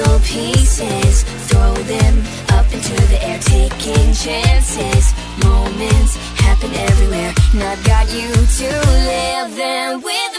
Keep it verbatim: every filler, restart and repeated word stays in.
puzzle pieces, throw them up into the air, taking chances. Moments happen everywhere, and I've got you to live them with.